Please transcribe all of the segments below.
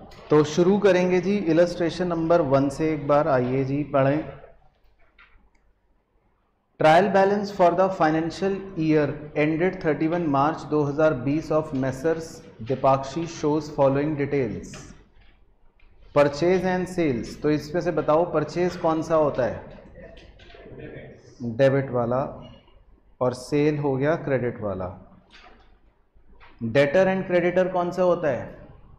तो शुरू करेंगे जी इलस्ट्रेशन नंबर 1 से। एक बार आइए जी पढ़ें। Trial balance for the financial year ended 31 March 2020 of messrs Deepakshi shows following details. Purchase and sales, तो इसमें से बताओ परचेज कौन सा होता है? डेबिट वाला, और सेल हो गया क्रेडिट वाला। डेटर एंड क्रेडिटर कौन सा होता है?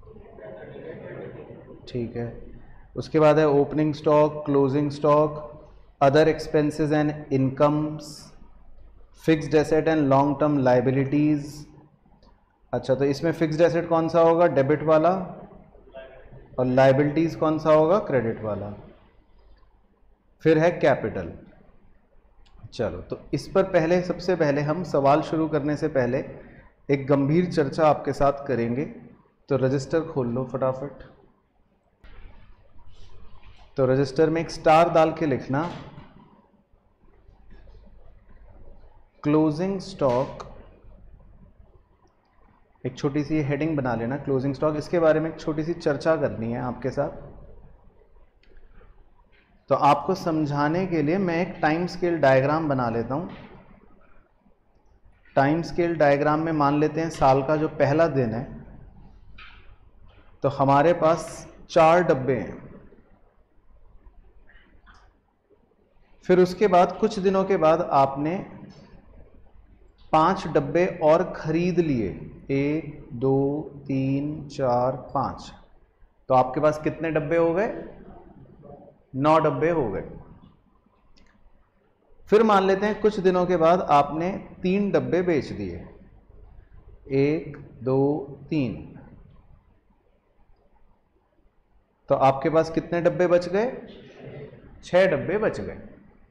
ठीक है। उसके बाद है opening stock, closing stock, other expenses and incomes, fixed asset and long term liabilities. अच्छा, तो इसमें फिक्स्ड एसेट कौन सा होगा? डेबिट वाला, और लाइबिलिटीज कौन सा होगा? क्रेडिट वाला। फिर है कैपिटल। चलो, तो इस पर पहले सबसे पहले हम सवाल शुरू करने से पहले एक गंभीर चर्चा आपके साथ करेंगे। तो रजिस्टर खोल लो फटाफट। तो रजिस्टर में एक स्टार डाल के लिखना क्लोजिंग स्टॉक। एक छोटी सी हेडिंग बना लेना क्लोजिंग स्टॉक। इसके बारे में एक छोटी सी चर्चा करनी है आपके साथ। तो आपको समझाने के लिए मैं एक टाइम स्केल डायग्राम बना लेता हूं। टाइम स्केल डायग्राम में मान लेते हैं साल का जो पहला दिन है, तो हमारे पास 4 डब्बे हैं। फिर उसके बाद कुछ दिनों के बाद आपने 5 डब्बे और खरीद लिए। 1 2 3 4 5। तो आपके पास कितने डब्बे हो गए? 9 डब्बे हो गए। फिर मान लेते हैं कुछ दिनों के बाद आपने 3 डब्बे बेच दिए। 1 2 3। तो आपके पास कितने डब्बे बच गए? 6 डब्बे बच गए।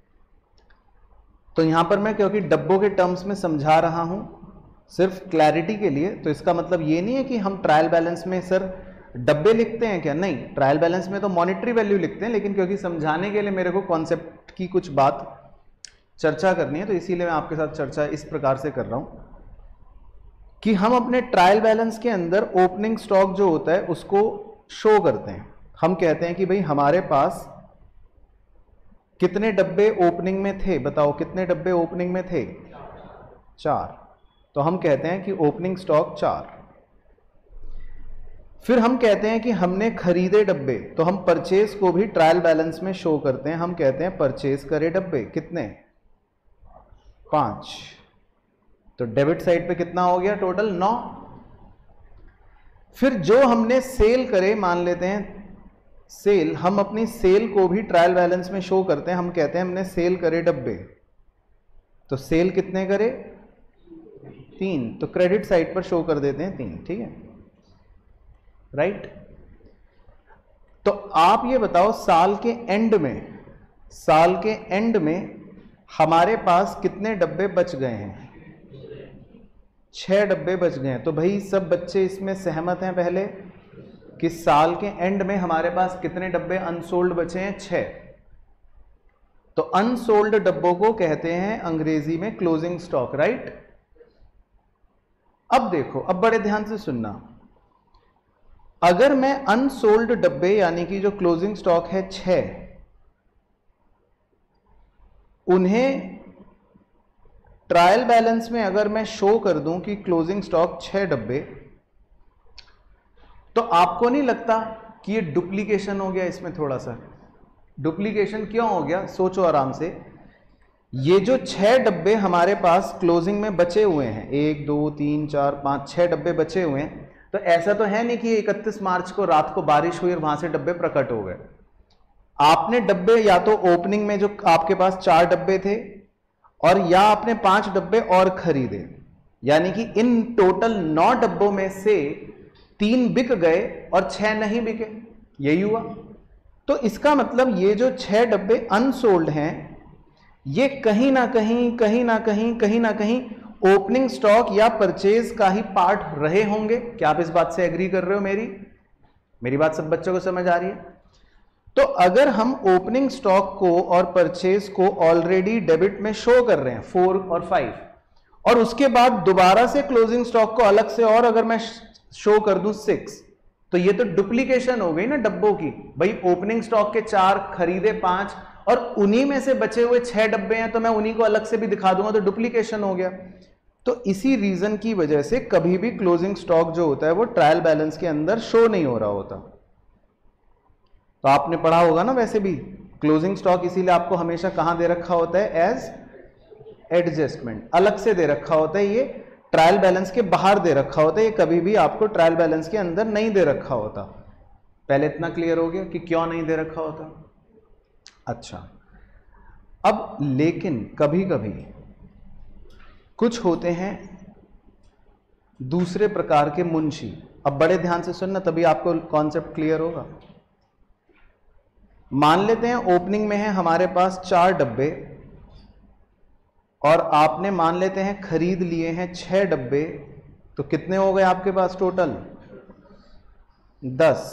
तो यहां पर मैं क्योंकि डब्बों के टर्म्स में समझा रहा हूं सिर्फ क्लैरिटी के लिए, तो इसका मतलब ये नहीं है कि हम ट्रायल बैलेंस में सर डब्बे लिखते हैं क्या? नहीं, ट्रायल बैलेंस में तो मॉनेटरी वैल्यू लिखते हैं, लेकिन क्योंकि समझाने के लिए मेरे को कॉन्सेप्ट की कुछ बात चर्चा करनी है, तो इसीलिए मैं आपके साथ चर्चा इस प्रकार से कर रहा हूं कि हम अपने ट्रायल बैलेंस के अंदर ओपनिंग स्टॉक जो होता है उसको शो करते हैं। हम कहते हैं कि भाई हमारे पास कितने डब्बे ओपनिंग में थे? बताओ कितने डब्बे ओपनिंग में थे? 4। तो हम कहते हैं कि ओपनिंग स्टॉक 4। फिर हम कहते हैं कि हमने खरीदे डब्बे, तो हम परचेज को भी ट्रायल बैलेंस में शो करते हैं। हम कहते हैं परचेज करे डब्बे। कितने? 5। तो डेबिट साइड पे कितना हो गया? टोटल 9। फिर जो हमने सेल करे, मान लेते हैं सेल, हम अपनी सेल को भी ट्रायल बैलेंस में शो करते हैं। हम कहते हैं हमने सेल करे डब्बे। तो सेल कितने करे? 3। तो क्रेडिट साइड पर शो कर देते हैं 3। ठीक है, राइट। तो आप ये बताओ साल के एंड में हमारे पास कितने डब्बे बच गए हैं? 6 डब्बे बच गए हैं। तो भाई सब बच्चे इसमें सहमत हैं पहले कि साल के एंड में हमारे पास कितने डब्बे अनसोल्ड बचे हैं? 6। तो अनसोल्ड डब्बों को कहते हैं अंग्रेजी में क्लोजिंग स्टॉक, राइट। अब देखो, अब बड़े ध्यान से सुनना। अगर मैं अनसोल्ड डब्बे यानी कि जो क्लोजिंग स्टॉक है 6, उन्हें ट्रायल बैलेंस में अगर मैं शो कर दूं कि क्लोजिंग स्टॉक 6 डब्बे, तो आपको नहीं लगता कि ये डुप्लीकेशन हो गया? इसमें थोड़ा सा डुप्लीकेशन क्यों हो गया? सोचो आराम से। ये जो 6 डब्बे हमारे पास क्लोजिंग में बचे हुए हैं, 1 2 3 4 5 6 डब्बे बचे हुए हैं, तो ऐसा तो है नहीं कि 31 मार्च को रात को बारिश हुई और वहां से डब्बे प्रकट हो गए। आपने डब्बे या तो ओपनिंग में जो आपके पास 4 डब्बे थे, और या आपने 5 डब्बे और खरीदे, यानी कि इन टोटल 9 डब्बों में से 3 बिक गए और 6 नहीं बिके। यही हुआ। तो इसका मतलब ये जो 6 डब्बे अनसोल्ड हैं, ये कहीं ना कहीं ओपनिंग स्टॉक या परचेज का ही पार्ट रहे होंगे। क्या आप इस बात से एग्री कर रहे हो? मेरी बात सब बच्चों को समझ आ रही है? तो अगर हम ओपनिंग स्टॉक को और परचेज को ऑलरेडी डेबिट में शो कर रहे हैं 4 और 5, और उसके बाद दोबारा से क्लोजिंग स्टॉक को अलग से और अगर मैं शो कर दूं 6, तो ये तो डुप्लीकेशन हो गई ना डब्बों की। भाई ओपनिंग स्टॉक के 4 खरीदे 5 और उन्हीं में से बचे हुए 6 डब्बे हैं तो मैं उन्हीं को अलग से भी दिखा दूंगा, तो डुप्लीकेशन हो गया। तो इसी रीजन की वजह से कभी भी क्लोजिंग स्टॉक जो होता है वो ट्रायल बैलेंस के अंदर शो नहीं हो रहा होता। तो आपने पढ़ा होगा ना वैसे भी क्लोजिंग स्टॉक इसीलिए आपको हमेशा कहां दे रखा होता है, एज एडजस्टमेंट, अलग से दे रखा होता है, ये ट्रायल बैलेंस के बाहर दे रखा होता है, ये कभी भी आपको ट्रायल बैलेंस के अंदर नहीं दे रखा होता। पहले इतना क्लियर हो गया कि क्यों नहीं दे रखा होता। अच्छा, अब लेकिन कभी कभी कुछ होते हैं दूसरे प्रकार के मुंशी। अब बड़े ध्यान से सुनना तभी आपको कॉन्सेप्ट क्लियर होगा। मान लेते हैं ओपनिंग में है हमारे पास 4 डब्बे और आपने मान लेते हैं खरीद लिए हैं 6 डब्बे, तो कितने हो गए आपके पास टोटल, 10।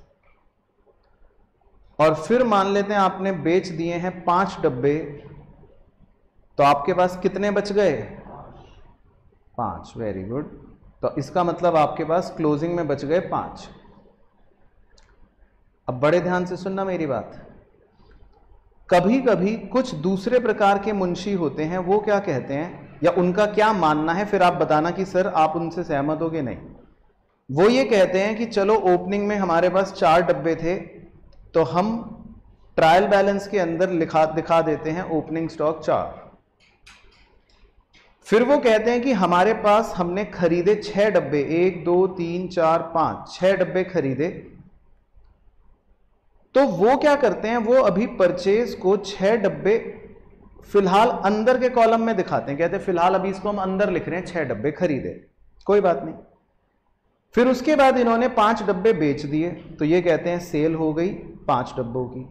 और फिर मान लेते हैं आपने बेच दिए हैं 5 डब्बे, तो आपके पास कितने बच गए, 5। Very good. तो इसका मतलब आपके पास क्लोजिंग में बच गए 5। अब बड़े ध्यान से सुनना मेरी बात। कभी कभी कुछ दूसरे प्रकार के मुंशी होते हैं, वो क्या कहते हैं या उनका क्या मानना है, फिर आप बताना कि सर आप उनसे सहमत हो कि नहीं। वो ये कहते हैं कि चलो ओपनिंग में हमारे पास 4 डब्बे थे तो हम ट्रायल बैलेंस के अंदर दिखा देते हैं ओपनिंग स्टॉक 4। फिर वो कहते हैं कि हमारे पास हमने खरीदे 6 डब्बे, 1 2 3 4 5, 6 डब्बे खरीदे। तो वो क्या करते हैं, वो अभी परचेज को 6 डब्बे फिलहाल अंदर के कॉलम में दिखाते हैं, कहते हैं फिलहाल अभी इसको हम अंदर लिख रहे हैं 6 डब्बे खरीदे, कोई बात नहीं। फिर उसके बाद इन्होंने 5 डब्बे बेच दिए, तो ये कहते हैं सेल हो गई 5 डब्बों की।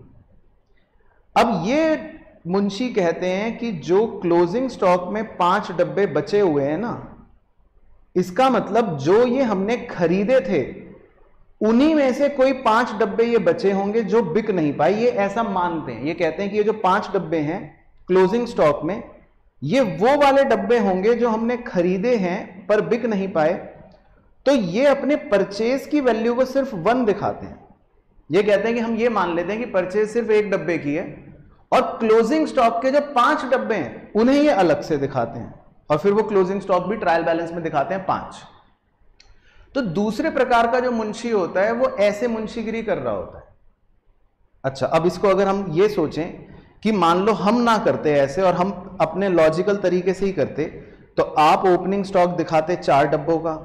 अब ये मुंशी कहते हैं कि जो क्लोजिंग स्टॉक में 5 डब्बे बचे हुए हैं ना, इसका मतलब जो ये हमने खरीदे थे उन्हीं में से कोई 5 डब्बे ये बचे होंगे जो बिक नहीं पाए, ये ऐसा मानते हैं। ये कहते हैं कि ये जो 5 डब्बे हैं क्लोजिंग स्टॉक में, ये वो वाले डब्बे होंगे जो हमने खरीदे हैं पर बिक नहीं पाए। तो ये अपने परचेज की वैल्यू को सिर्फ 1 दिखाते हैं। ये कहते हैं कि हम ये मान लेते हैं कि परचेज सिर्फ 1 डब्बे की है और क्लोजिंग स्टॉक के जो 5 डब्बे हैं उन्हें ये अलग से दिखाते हैं, और फिर वो क्लोजिंग स्टॉक भी ट्रायल बैलेंस में दिखाते हैं 5। तो दूसरे प्रकार का जो मुंशी होता है वो ऐसे मुंशीगिरी कर रहा होता है। अच्छा, अब इसको अगर हम ये सोचें कि मान लो हम ना करते ऐसे और हम अपने लॉजिकल तरीके से ही करते, तो आप ओपनिंग स्टॉक दिखाते 4 डब्बों का,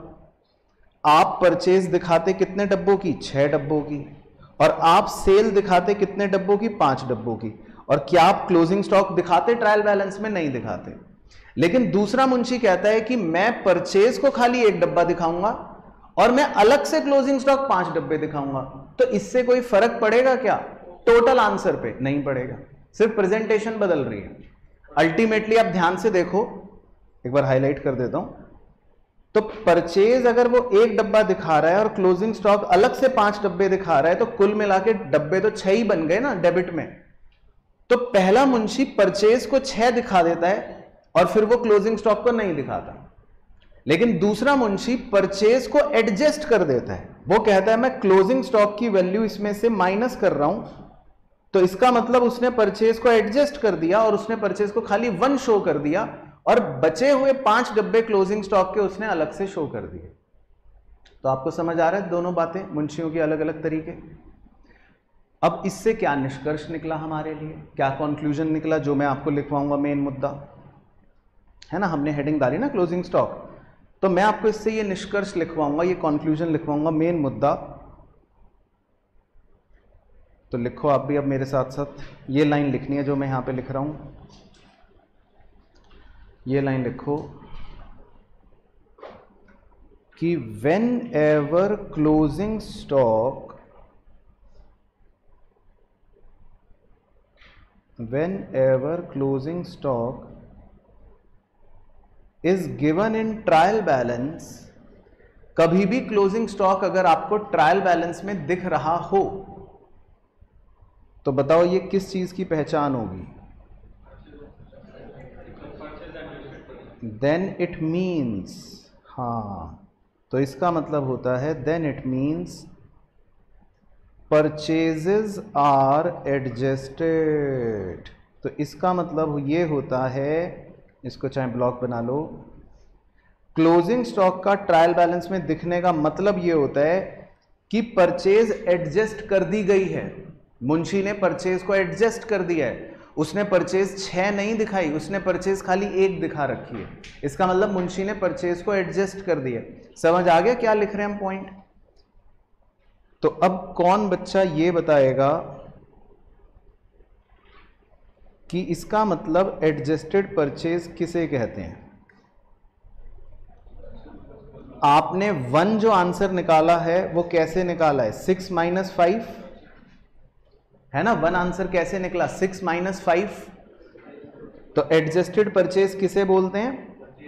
आप परचेज दिखाते कितने डब्बों की, 6 डब्बों की, और आप सेल दिखाते कितने डब्बों की, 5 डब्बों की। और क्या आप क्लोजिंग स्टॉक दिखाते ट्रायल बैलेंस में, नहीं दिखाते। लेकिन दूसरा मुंशी कहता है कि मैं परचेज को खाली 1 डब्बा दिखाऊंगा और मैं अलग से क्लोजिंग स्टॉक 5 डब्बे दिखाऊंगा। तो इससे कोई फर्क पड़ेगा क्या टोटल आंसर पे? नहीं पड़ेगा, सिर्फ प्रेजेंटेशन बदल रही है। अल्टीमेटली आप ध्यान से देखो, एक बार हाईलाइट कर देता हूं। तो परचेज अगर वो 1 डब्बा दिखा रहा है और क्लोजिंग स्टॉक अलग से 5 डब्बे दिखा रहा है, तो कुल मिला के डब्बे तो 6 ही बन गए ना डेबिट में। तो पहला मुंशी परचेज को 6 दिखा देता है और फिर वो क्लोजिंग स्टॉक को नहीं दिखाता। लेकिन दूसरा मुंशी परचेज को एडजस्ट कर देता है, वो कहता है मैं क्लोजिंग स्टॉक की वैल्यू इसमें से माइनस कर रहा हूं, तो इसका मतलब उसने परचेज को एडजस्ट कर दिया और उसने परचेज को खाली 1 शो कर दिया और बचे हुए 5 डब्बे क्लोजिंग स्टॉक के उसने अलग से शो कर दिए। तो आपको समझ आ रहा है दोनों बातें, मुंशियों के अलग अलग तरीके। अब इससे क्या निष्कर्ष निकला हमारे लिए, क्या कंक्लूजन निकला, जो मैं आपको लिखवाऊंगा मेन मुद्दा है ना। हमने हेडिंग डाली ना क्लोजिंग स्टॉक, तो मैं आपको इससे ये निष्कर्ष लिखवाऊंगा, ये कंक्लूजन लिखवाऊंगा, मेन मुद्दा। तो लिखो आप भी अब मेरे साथ साथ, ये लाइन लिखनी है जो मैं यहां पे लिख रहा हूं। ये लाइन लिखो कि whenever closing stock is given in trial balance, कभी भी क्लोजिंग स्टॉक अगर आपको ट्रायल बैलेंस में दिख रहा हो तो बताओ ये किस चीज की पहचान होगी? देन इट मीन्स, हाँ, तो इसका मतलब होता है then it means purchases are adjusted. तो इसका मतलब ये होता है, इसको चाहे ब्लॉक बना लो, क्लोजिंग स्टॉक का ट्रायल बैलेंस में दिखने का मतलब ये होता है कि परचेज एडजस्ट कर दी गई है। मुंशी ने परचेज को एडजस्ट कर दिया है, उसने परचेज 6 नहीं दिखाई, उसने परचेज खाली 1 दिखा रखी है। इसका मतलब मुंशी ने परचेज को एडजस्ट कर दिया। समझ आ गया क्या लिख रहे हैं हम पॉइंट? तो अब कौन बच्चा ये बताएगा कि इसका मतलब एडजस्टेड परचेज किसे कहते हैं? आपने 1 जो आंसर निकाला है वो कैसे निकाला है? 6 - 5 है ना। 1 आंसर कैसे निकला? 6 - 5। तो एडजस्टेड परचेज किसे बोलते हैं?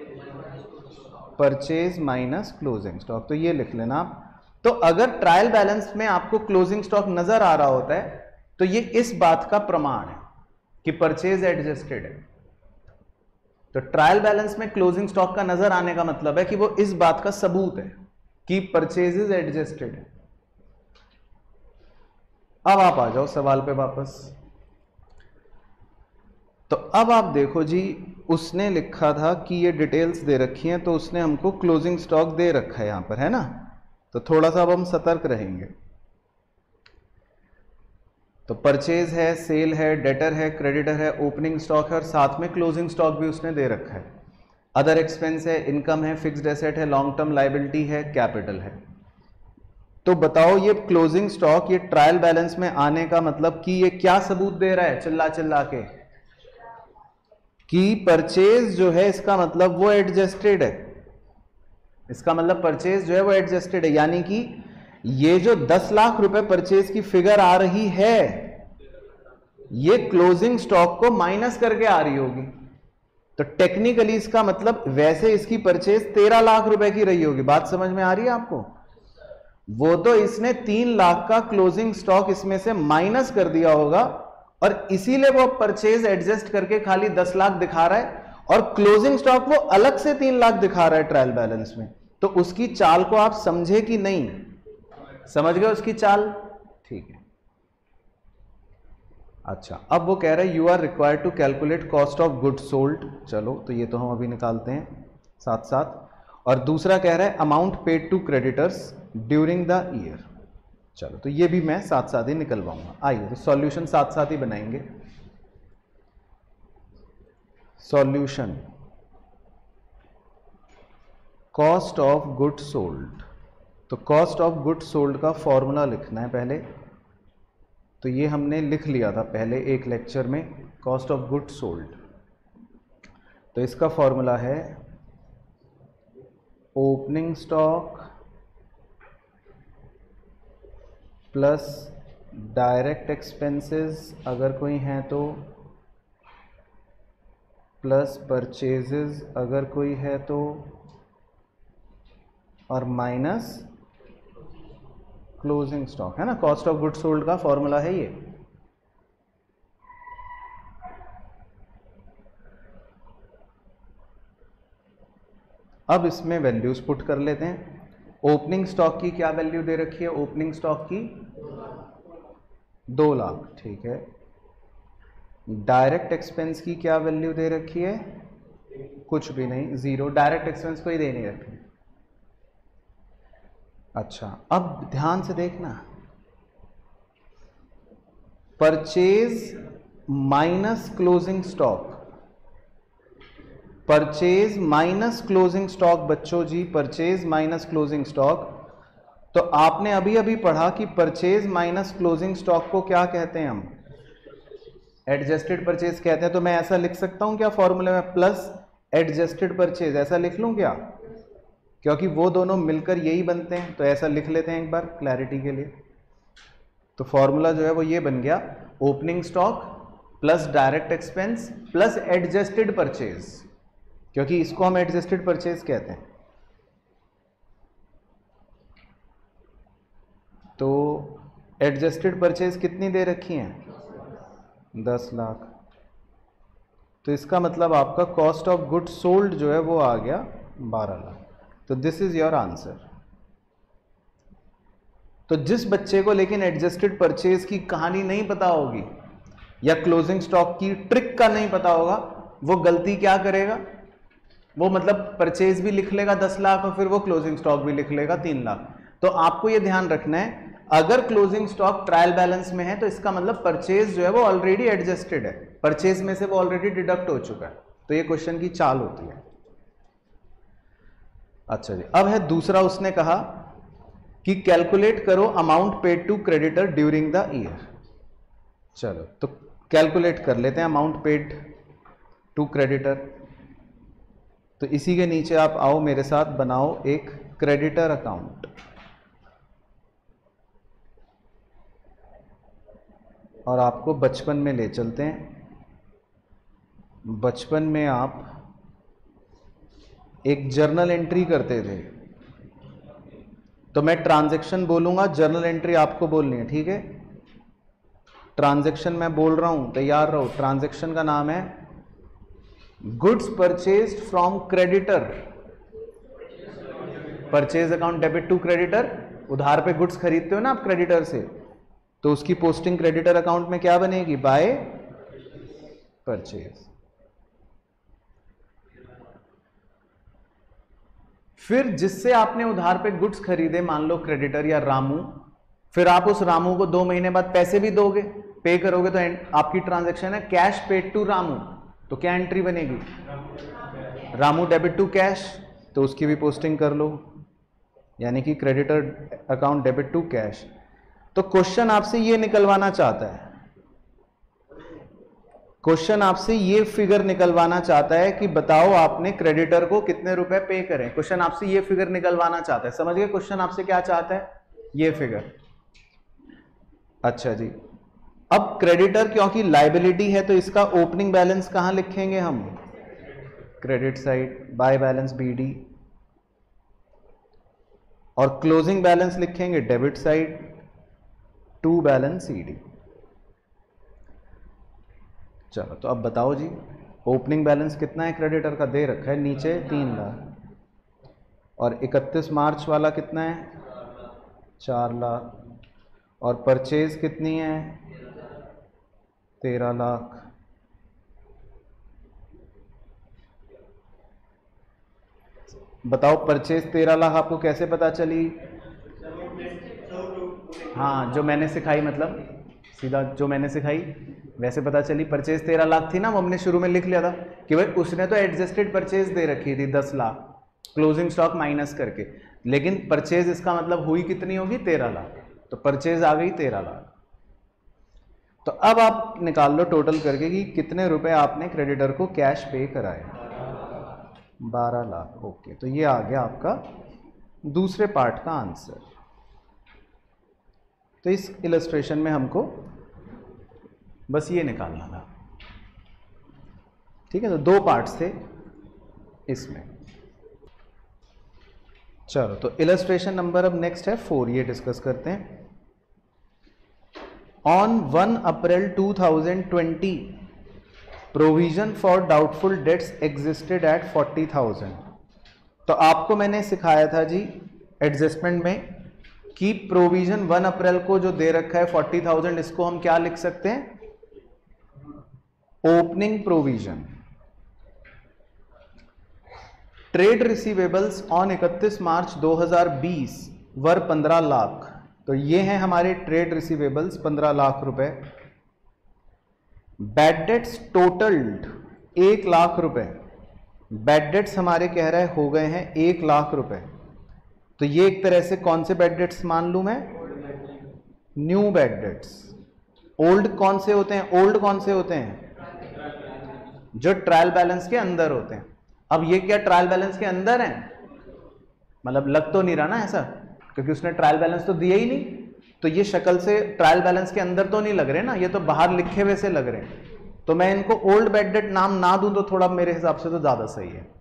Purchase minus closing stock. तो ये लिख लेना आप। तो अगर ट्रायल बैलेंस में आपको क्लोजिंग स्टॉक नजर आ रहा होता है तो ये इस बात का प्रमाण है कि परचेज एडजस्टेड है। तो ट्रायल बैलेंस में क्लोजिंग स्टॉक का नजर आने का मतलब है कि वो इस बात का सबूत है कि परचेजेस एडजस्टेड है। अब आप आ जाओ सवाल पे वापस। तो अब आप देखो जी, उसने लिखा था कि ये डिटेल्स दे रखी हैं, तो उसने हमको क्लोजिंग स्टॉक दे रखा है यहां पर, है ना। तो थोड़ा सा अब हम सतर्क रहेंगे। तो परचेज है, सेल है, डेटर है, क्रेडिटर है, ओपनिंग स्टॉक है और साथ में क्लोजिंग स्टॉक भी उसने दे रखा है। अदर एक्सपेंस है, इनकम है, फिक्स्ड एसेट है, लॉन्ग टर्म लायबिलिटी है, कैपिटल है। तो बताओ ये क्लोजिंग स्टॉक, ये ट्रायल बैलेंस में आने का मतलब कि ये क्या सबूत दे रहा है चिल्ला चिल्ला के? कि परचेज जो है इसका मतलब वो एडजस्टेड है। इसका मतलब परचेज जो है वो एडजस्टेड है, यानी कि ये जो 10 लाख रुपए परचेज की फिगर आ रही है ये क्लोजिंग स्टॉक को माइनस करके आ रही होगी। तो टेक्निकली इसका मतलब वैसे इसकी परचेज 13 लाख रुपए की रही होगी। बात समझ में आ रही है आपको? वो तो इसने 3 लाख का क्लोजिंग स्टॉक इसमें से माइनस कर दिया होगा और इसीलिए वो परचेज एडजस्ट करके खाली 10 लाख दिखा रहा है और क्लोजिंग स्टॉक वो अलग से 3 लाख दिखा रहा है ट्रायल बैलेंस में। तो उसकी चाल को आप समझे कि नहीं? समझ गए उसकी चाल? ठीक है। अच्छा, अब वो कह रहा है you are required to calculate cost of goods sold. चलो, तो ये तो हम अभी निकालते हैं साथ साथ। और दूसरा कह रहा है amount paid to creditors during the year. चलो, तो ये भी मैं साथ साथ ही निकलवाऊंगा। आइए, तो सॉल्यूशन साथ साथ ही बनाएंगे। Solution cost of goods sold. तो कॉस्ट ऑफ गुड्स सोल्ड का फॉर्मूला लिखना है पहले। तो ये हमने लिख लिया था पहले एक लेक्चर में, कॉस्ट ऑफ गुड्स सोल्ड। तो इसका फॉर्मूला है opening stock plus direct expenses अगर कोई हैं तो, प्लस परचेजेस अगर कोई है तो, और माइनस क्लोजिंग स्टॉक, है ना। कॉस्ट ऑफ गुड्स सोल्ड का फॉर्मूला है ये। अब इसमें वैल्यूज पुट कर लेते हैं। ओपनिंग स्टॉक की क्या वैल्यू दे रखी है? ओपनिंग स्टॉक की 2 लाख, ठीक है। डायरेक्ट एक्सपेंस की क्या वैल्यू दे रखी है? कुछ भी नहीं, 0। डायरेक्ट एक्सपेंस कोई दे नहीं रखी। अच्छा, अब ध्यान से देखना, purchase minus closing stock, purchase minus closing stock बच्चों जी, परचेज माइनस क्लोजिंग स्टॉक। तो आपने अभी अभी पढ़ा कि परचेज माइनस क्लोजिंग स्टॉक को क्या कहते हैं हम? एडजस्टेड परचेज कहते हैं। तो मैं ऐसा लिख सकता हूं क्या फॉर्मूले में, प्लस एडजस्टेड परचेज, ऐसा लिख लूं क्या? क्योंकि वो दोनों मिलकर यही बनते हैं, तो ऐसा लिख लेते हैं एक बार क्लैरिटी के लिए। तो फॉर्मूला जो है वो ये बन गया, opening stock plus direct expense plus adjusted purchase, क्योंकि इसको हम एडजस्टेड परचेज कहते हैं। तो एडजस्टेड परचेज कितनी दे रखी हैं? 10 लाख। तो इसका मतलब आपका कॉस्ट ऑफ गुड्स सोल्ड जो है वो आ गया 12 लाख। तो दिस इज योर आंसर। तो जिस बच्चे को लेकिन एडजस्टेड परचेज की कहानी नहीं पता होगी या क्लोजिंग स्टॉक की ट्रिक का नहीं पता होगा, वो गलती क्या करेगा, वो मतलब परचेज भी लिख लेगा 10 लाख और फिर वो क्लोजिंग स्टॉक भी लिख लेगा 3 लाख। तो आपको ये ध्यान रखना है, अगर क्लोजिंग स्टॉक ट्रायल बैलेंस में है तो इसका मतलब परचेज जो है वो ऑलरेडी एडजस्टेड है, परचेज में से वो ऑलरेडी डिडक्ट हो चुका है। तो ये क्वेश्चन की चाल होती है। अच्छा जी, अब है दूसरा, उसने कहा कि कैलकुलेट करो amount paid to creditor during the year. चलो तो कैलकुलेट कर लेते हैं अमाउंट पेड टू क्रेडिटर। तो इसी के नीचे आप आओ मेरे साथ, बनाओ एक क्रेडिटर अकाउंट। और आपको बचपन में ले चलते हैं। बचपन में आप एक जर्नल एंट्री करते थे, तो मैं ट्रांजैक्शन बोलूंगा, जर्नल एंट्री आपको बोलनी है, ठीक है। ट्रांजैक्शन मैं बोल रहा हूं, तैयार रहो। ट्रांजैक्शन का नाम है goods purchased from creditor, purchase account debit to creditor. उधार पे गुड्स खरीदते हो ना आप क्रेडिटर से, तो उसकी पोस्टिंग क्रेडिटर अकाउंट में क्या बनेगी, बाय परचेज। फिर जिससे आपने उधार पे गुड्स खरीदे, मान लो क्रेडिटर या रामू, फिर आप उस रामू को 2 महीने बाद पैसे भी दोगे, पे करोगे, तो आपकी ट्रांजैक्शन है कैश पेड टू रामू। तो क्या एंट्री बनेगी, रामू डेबिट टू कैश, तो उसकी भी पोस्टिंग कर लो, यानी कि creditor account debit to cash. तो क्वेश्चन आपसे ये निकलवाना चाहता है, क्वेश्चन आपसे ये फिगर निकलवाना चाहता है कि बताओ आपने क्रेडिटर को कितने रुपए पे करें। क्वेश्चन आपसे ये फिगर निकलवाना चाहता है, समझ गए क्वेश्चन आपसे क्या चाहता है, ये फिगर। अच्छा जी, अब क्रेडिटर क्योंकि लायबिलिटी है तो इसका ओपनिंग बैलेंस कहां लिखेंगे हम, credit side, by balance BD, और क्लोजिंग बैलेंस लिखेंगे debit side, to balance CD. चलो तो अब बताओ जी, ओपनिंग बैलेंस कितना है क्रेडिटर का, दे रखा है नीचे 3 लाख, और 31 मार्च वाला कितना है 4 लाख, और परचेज कितनी है 13 लाख। बताओ परचेज 13 लाख आपको कैसे पता चली, हाँ जो मैंने सिखाई, मतलब सीधा जो मैंने सिखाई वैसे पता चली। परचेज 13 लाख थी ना, वो हमने शुरू में लिख लिया था कि भाई उसने तो एडजस्टेड परचेज दे रखी थी 10 लाख क्लोजिंग स्टॉक माइनस करके, लेकिन परचेज इसका मतलब हुई कितनी होगी 13 लाख, तो परचेज आ गई 13 लाख। तो अब आप निकाल लो टोटल करके कि कितने रुपए आपने क्रेडिटर को कैश पे कराए, 12 लाख। ओके, तो ये आ गया आपका दूसरे पार्ट का आंसर। तो इस इलस्ट्रेशन में हमको बस ये निकालना था, ठीक है। तो 2 पार्ट्स थे इसमें। चलो तो इलस्ट्रेशन नंबर अब नेक्स्ट है 4, ये डिस्कस करते हैं। On 1 April 2020 provision for doubtful debts existed at 40,000। तो आपको मैंने सिखाया था जी एडजस्टमेंट में कि प्रोविजन 1 अप्रैल को जो दे रखा है 40,000, इसको हम क्या लिख सकते हैं, opening provision. Trade receivables on 31 March 2020 were 15 lakh. तो ये हैं हमारे ट्रेड रिसीवेबल्स 15 लाख रुपए। बैड डेट्स टोटल्ड 1 लाख रुपए, बैड डेट्स हमारे कह रहे हो गए हैं 1 लाख रुपए। तो ये एक तरह से कौन से बैड डेट्स मान लूं मैं, न्यू बैड डेट्स। ओल्ड कौन से होते हैं, ओल्ड कौन से होते हैं, जो ट्रायल बैलेंस के अंदर होते हैं। अब ये क्या ट्रायल बैलेंस के अंदर है, मतलब लग तो नहीं रहा ना ऐसा, क्योंकि उसने ट्रायल बैलेंस तो दिया ही नहीं, तो ये शक्ल से ट्रायल बैलेंस के अंदर तो नहीं लग रहे ना, ये तो बाहर लिखे हुए से लग रहे हैं। तो मैं इनको ओल्ड बैड डेट नाम ना दूं तो थोड़ा मेरे हिसाब से तो ज्यादा सही है।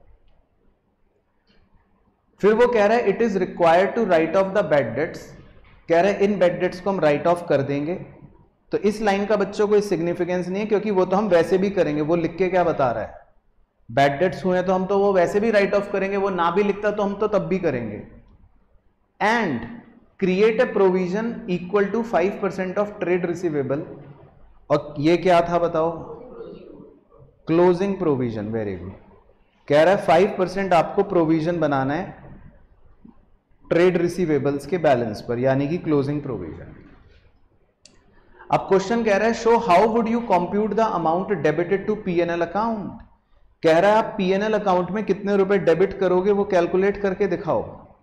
फिर वो कह रहा है it is required to write off the bad debts, कह रहे हैं इन बैड डेट्स को हम राइट ऑफ कर देंगे। तो इस लाइन का बच्चों को सिग्निफिकेंस नहीं है, क्योंकि वो तो हम वैसे भी करेंगे। वो लिख के क्या बता रहा है, बैड डेट्स हुए तो हम तो वो वैसे भी राइट ऑफ करेंगे, वो ना भी लिखता तो हम तो तब भी करेंगे। And create a provision equal to 5% of trade receivable, और ये क्या था बताओ? Closing provision. Very good. कह रहा है 5% आपको प्रोविजन बनाना है ट्रेड रिसीवेबल्स के बैलेंस पर, यानी कि क्लोजिंग प्रोविजन। अब क्वेश्चन कह रहा है show how would you compute the amount debited to PNL account. कह रहा है आप पीएनएल अकाउंट में कितने रुपए डेबिट करोगे वो कैलकुलेट करके दिखाओ।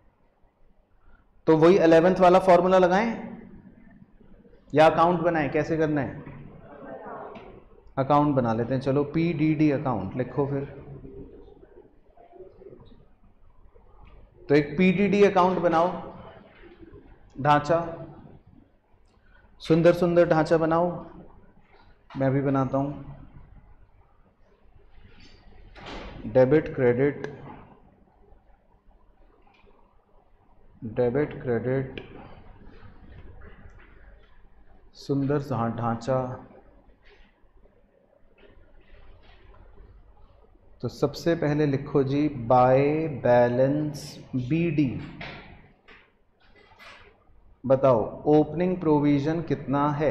तो वही 11th वाला फॉर्मूला लगाएं या अकाउंट बनाएं, कैसे करना है? अकाउंट बना लेते हैं। चलो पीडीडी अकाउंट लिखो फिर। तो एक पीडीडी अकाउंट बनाओ, ढांचा, सुंदर सुंदर ढांचा बनाओ। मैं भी बनाता हूं। डेबिट क्रेडिट, डेबिट क्रेडिट, सुंदर सा ढांचा। तो सबसे पहले लिखो जी बाय बैलेंस बीडी। बताओ ओपनिंग प्रोविजन कितना है?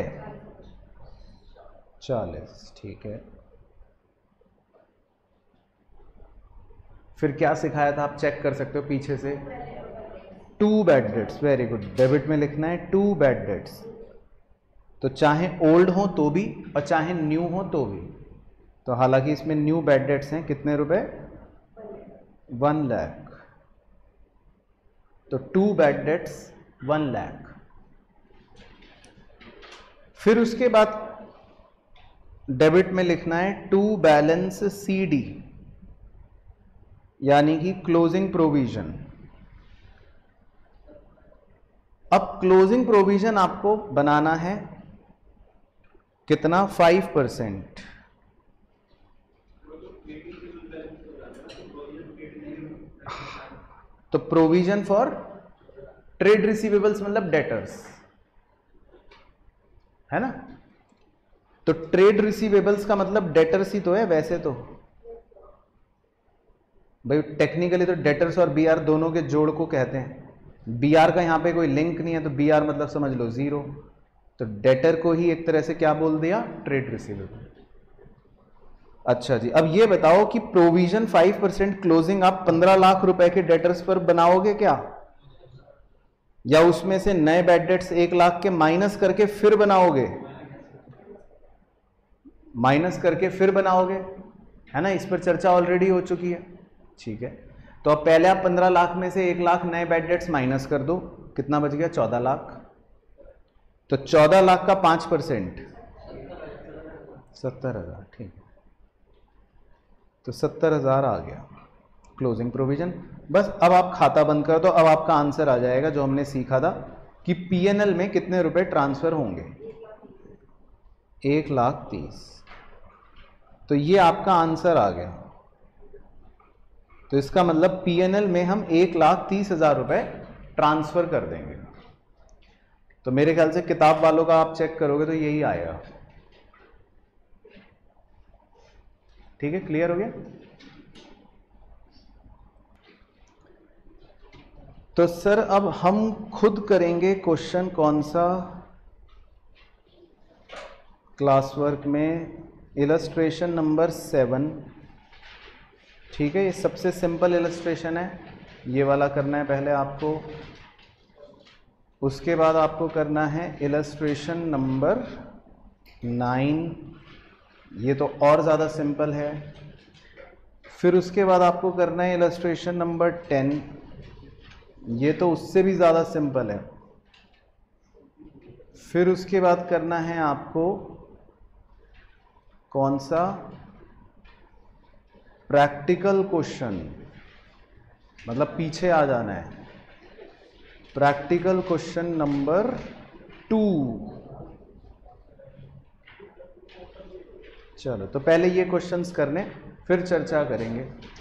40। ठीक है। फिर क्या सिखाया था आप चेक कर सकते हो पीछे से। 2 bad debts. Very good. Debit में लिखना है 2 बैड डेट्स। तो चाहे ओल्ड हो तो भी और चाहे न्यू हो तो भी। तो हालांकि इसमें न्यू बैड डेट्स हैं, कितने रुपए? 1 लाख। तो 2 बैड डेट्स 1 लाख। फिर उसके बाद डेबिट में लिखना है 2 बैलेंस सीडी, यानी कि क्लोजिंग प्रोविजन। अब क्लोजिंग प्रोविजन आपको बनाना है कितना? 5%। तो प्रोविजन फॉर ट्रेड रिसीवेबल्स मतलब डेटर्स है ना। तो ट्रेड रिसीवेबल्स का मतलब डेटर्स ही तो है वैसे तो भाई। टेक्निकली तो डेटर्स और बीआर दोनों के जोड़ को कहते हैं। बीआर का यहां पे कोई लिंक नहीं है तो बीआर मतलब समझ लो 0। तो डेटर को ही एक तरह से क्या बोल दिया? Trade receivable. अच्छा जी, अब ये बताओ कि प्रोविजन 5% क्लोजिंग आप 15 लाख रुपए के डेटर्स पर बनाओगे क्या, या उसमें से नए बैड डेट्स 1 लाख के माइनस करके फिर बनाओगे? माइनस करके फिर बनाओगे, है ना। इस पर चर्चा ऑलरेडी हो चुकी है। ठीक है। तो अब पहले आप 15 लाख में से 1 लाख नए बैड डेट्स माइनस कर दो, कितना बच गया? 14 लाख। तो 14 लाख का 5% 70,000। ठीक है। तो 70,000 आ गया क्लोजिंग प्रोविजन। बस अब आप खाता बंद कर दो। अब आपका आंसर आ जाएगा जो हमने सीखा था कि पीएनएल में कितने रुपए ट्रांसफर होंगे? 1,30,000। तो ये आपका आंसर आ गया। तो इसका मतलब पीएनएल में हम 1,30,000 रुपए ट्रांसफर कर देंगे। तो मेरे ख्याल से किताब वालों का आप चेक करोगे तो यही आएगा। ठीक है, क्लियर हो गया? तो सर अब हम खुद करेंगे क्वेश्चन कौन सा? क्लास वर्क में इलस्ट्रेशन नंबर 7। ठीक है, ये सबसे सिंपल इलस्ट्रेशन है। ये वाला करना है पहले आपको। उसके बाद आपको करना है इलस्ट्रेशन नंबर 9। ये तो और ज़्यादा सिंपल है। फिर उसके बाद आपको करना है इलस्ट्रेशन नंबर 10। ये तो उससे भी ज़्यादा सिंपल है। फिर उसके बाद करना है आपको कौन सा? प्रैक्टिकल क्वेश्चन, मतलब पीछे आ जाना है। Practical question number 2। चलो तो पहले ये क्वेश्चंस करने, फिर चर्चा करेंगे।